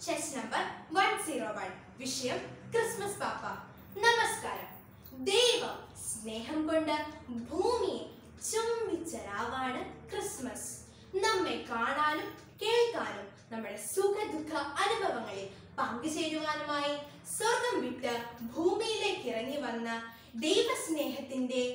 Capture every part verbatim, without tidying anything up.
Chess number one zero one. വിഷയം Christmas പാപ്പ. നമസ്കാരം. ദൈവം സ്നേഹം കൊണ്ട് ഭൂമിയെ ചുംബിച്ച രാവാണ് ക്രിസ്മസ്. നമ്മെ കാണാനും കേൾക്കാനും നമ്മുടെ സുഖ ദുഃഖ അനുഭവങ്ങളിൽ പങ്കുചേരുവാനുമായി സ്വർഗം വിട്ട് ഭൂമിയിലേക്ക് ഇറങ്ങി വന്ന ദൈവസ്നേഹത്തിന്റെ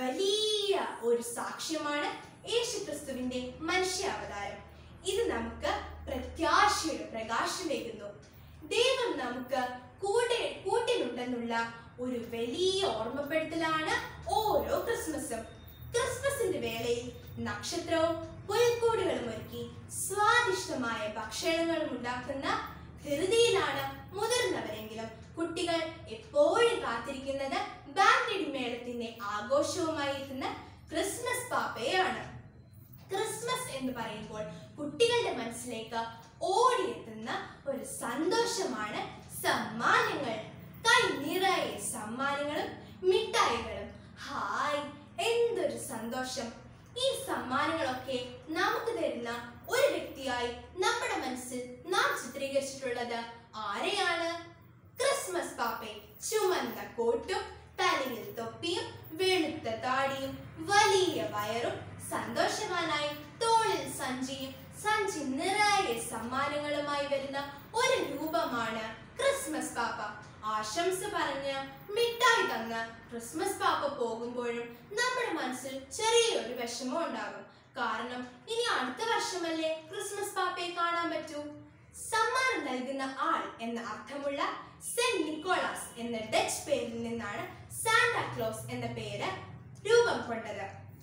വലിയ ഒരു സാക്ഷ്യമാണ് യേശുക്രിസ്തുവിന്റെ മനുഷ്യാവതാരം. ഇത് നമുക്ക് പ്രത്യാശയുടെ പ്രകാശമേകുന്നു. ദൈവം നമുക്ക് കൂടെ കൂട്ടിനുണ്ടെന്നുള്ള ഒരു വലിയ ഓർമ്മപ്പെടുത്തലാണ് ഓരോ ക്രിസ്മസും. ക്രിസ്മസിന്റെ വേളയിൽ നക്ഷത്രവും പുൽക്കൂടുകളും ഒരുക്കി സ്വാദിഷ്ടമായ ഭക്ഷണങ്ങളും ഉണ്ടാക്കുന്ന ധൃതിയിലാണ് മുതിർന്നവരെങ്കിലും കുട്ടികൾ എപ്പോഴും കാത്തിരിക്കുന്നത് ബാൻഡ് മേളത്തിന്റെ ആഘോഷവുമായി എത്തുന്ന ക്രിസ്മസ് പാപ്പയാണ്. ക്രിസ്മസ് എന്ന് പറയുമ്പോൾ കുട്ടികളുടെ മനസ്സിലേക്ക് ഓടിയെത്തുന്ന ഒരു സന്തോഷമാണ് സമ്മാനങ്ങൾ. കൈ നിറയെ സമ്മാനങ്ങളും മിഠായികളും. ഹായ്, എന്തൊരു സന്തോഷം! ഈ സമ്മാനങ്ങളൊക്കെ നമുക്ക് തരുന്ന ഒരു വ്യക്തിയായി നമ്മുടെ മനസ്സിൽ നാം ചിത്രീകരിച്ചിട്ടുള്ളത് ആരെയാണ്? ക്രിസ്മസ് പാപ്പയെ. ചുമന്ന കോട്ടും തലയിൽ തൊപ്പിയും വെളുത്ത താടിയും വലിയ വയറും സന്തോഷവാനായി തോളിൽ സഞ്ചിയും സഞ്ചി നിറയെ സമ്മാനങ്ങളുമായി വരുന്ന ഒരു രൂപമാണ് ക്രിസ്മസ് പാപ്പ. ആശംസ പറഞ്ഞ് മിഠായി തന്ന് ക്രിസ്മസ് പാപ്പ പോകുമ്പോഴും നമ്മുടെ മനസ്സിൽ ചെറിയൊരു വിഷമം ഉണ്ടാകും. കാരണം ഇനി അടുത്ത വർഷമല്ലേ ക്രിസ്മസ് പാപ്പയെ കാണാൻ പറ്റൂ. സമ്മാനം നൽകുന്ന ആൾ എന്ന അർത്ഥമുള്ള സെന്റ് നിക്കോളാസ് എന്ന ഡച്ച് പേരിൽ നിന്നാണ് സാന്താക്ലോസ് എന്ന പേര് രൂപം കൊണ്ടത്.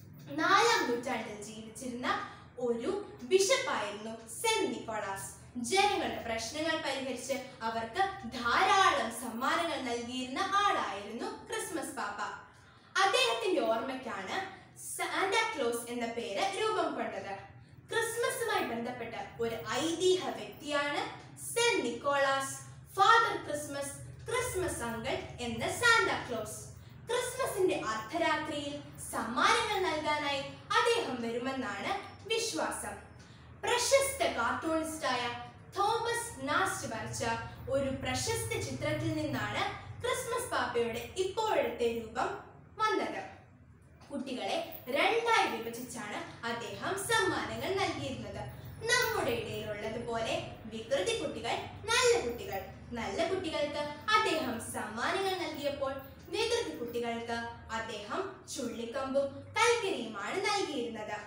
നാലാം നൂറ്റാണ്ടിൽ ജീവിച്ചിരുന്ന ഒരു ബിഷപ്പായിരുന്നു സെന്റ് നിക്കോളാസ്. ജനങ്ങളുടെ പ്രശ്നങ്ങൾ പരിഹരിച്ച് അവർക്ക് ധാരാളം സമ്മാനങ്ങൾ നൽകിയിരുന്ന ആളായിരുന്നു ക്രിസ്മസ് പാപ്പ. അദ്ദേഹത്തിന്റെ ഓർമ്മയ്ക്കാണ് സാന്താക്ലോസ് എന്ന പേര് രൂപം കൊണ്ടത്. ക്രിസ്മസുമായി ബന്ധപ്പെട്ട ഒരു ഐതിഹ്യ വ്യക്തിയാണ് saint Nicholas, father Christmas, Christmas uncle എന്ന സാന്താക്ലോസ്. ക്രിസ്മസിന്റെ അർദ്ധരാത്രിയിൽ സമ്മാനങ്ങൾ നൽകാനായി അദ്ദേഹം വരുമെന്നാണ് വിശ്വാസം. പ്രശസ്ത കാർട്ടൂണിസ്റ്റായ തോമസ് നാസ്റ്റ് വരച്ച ഒരു പ്രശസ്ത ചിത്രത്തിൽ നിന്നാണ് ക്രിസ്മസ് പാപ്പയുടെ ഇപ്പോഴത്തെ രൂപം വന്നത്. കുട്ടികളെ രണ്ടായി വിഭജിച്ചാണ് അദ്ദേഹം സമ്മാനങ്ങൾ നൽകിയിരുന്നത്. നമ്മുടെ ഇടയിലുള്ളതുപോലെ വികൃതി കുട്ടികൾ, നല്ല കുട്ടികൾ. നല്ല കുട്ടികൾക്ക് അദ്ദേഹം സമ്മാനങ്ങൾ നൽകിയപ്പോൾ വികൃതി കുട്ടികൾക്ക് അദ്ദേഹം ചുള്ളിക്കമ്പും കൽക്കരിയുമാണ് നൽകിയിരുന്നത്.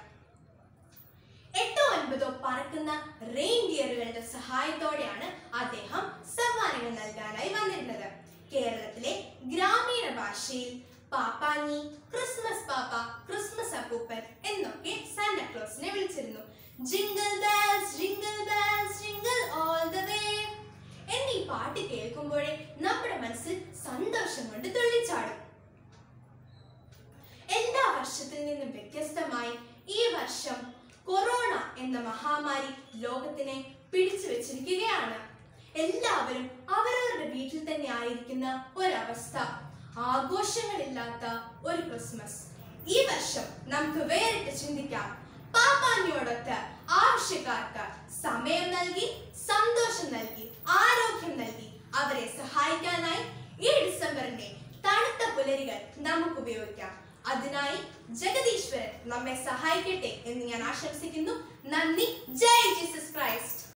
എട്ടോ ഒൻപതോ പറക്കുന്ന റെയിൻഡിയറുകളുടെ സഹായത്തോടെയാണ് അദ്ദേഹം സമ്മാനങ്ങൾ നൽകാനായി വന്നിരുന്നത്. കേരളത്തിലെ ഗ്രാമീണ ഭാഷയിൽ പാപ്പാഞ്ഞി, ക്രിസ്മസ് പാപ്പ, ക്രിസ്മസ് അപ്പൂപ്പൻ എന്നൊക്കെ സാന്താക്ലോസിനെ വിളിച്ചിരുന്നു. Jingle bells jingle bells jingle all the way എന്നീ പാട്ട് കേൾക്കുമ്പോഴേ നമ്മുടെ മനസ്സിൽ സന്തോഷം കൊണ്ട് തുള്ളിച്ചാടും. എല്ലാ വർഷത്തിൽ നിന്നും വ്യത്യസ്തമായി ഈ വർഷം കൊറോണ എന്ന മഹാമാരി ലോകത്തിനെ പിടിച്ചു വെച്ചിരിക്കുകയാണ്. എല്ലാവരും അവരവരുടെ വീട്ടിൽ തന്നെ ആയിരിക്കുന്ന ഒരവസ്ഥ. ആഘോഷങ്ങളില്ലാത്ത ഒരു ക്രിസ്മസ്. ഈ വർഷം നമുക്ക് വേറിട്ട് ചിന്തിക്കാം. പാപ്പാഞ്ഞോടൊത്ത് ആവശ്യക്കാർക്ക് സമയം നൽകി, സന്തോഷം നൽകി, ആരോഗ്യം നൽകി അവരെ സഹായിക്കാനായി ഈ ഡിസംബറിന്റെ തണുത്ത പുലരികൾ നമുക്ക് ഉപയോഗിക്കാം. അതിനായി ജഗദീശ്വരൻ നമ്മെ സഹായിക്കട്ടെ എന്ന് ഞാൻ ആശംസിക്കുന്നു. നന്ദി. Jai Jesus Christ.